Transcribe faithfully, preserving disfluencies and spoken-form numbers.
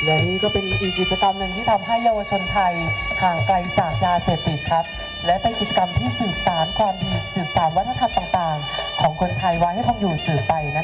และนี่ก็เป็นอีกกิจกรรมหนึ่งที่ทำให้เยาวชนไทยห่างไกลจากยาเสพติดครับและเป็นกิจกรรมที่สืบสานความดีสืบสานวัฒนธรรมต่างๆของคนไทยไว้ให้คงอยู่สืบไปนั่น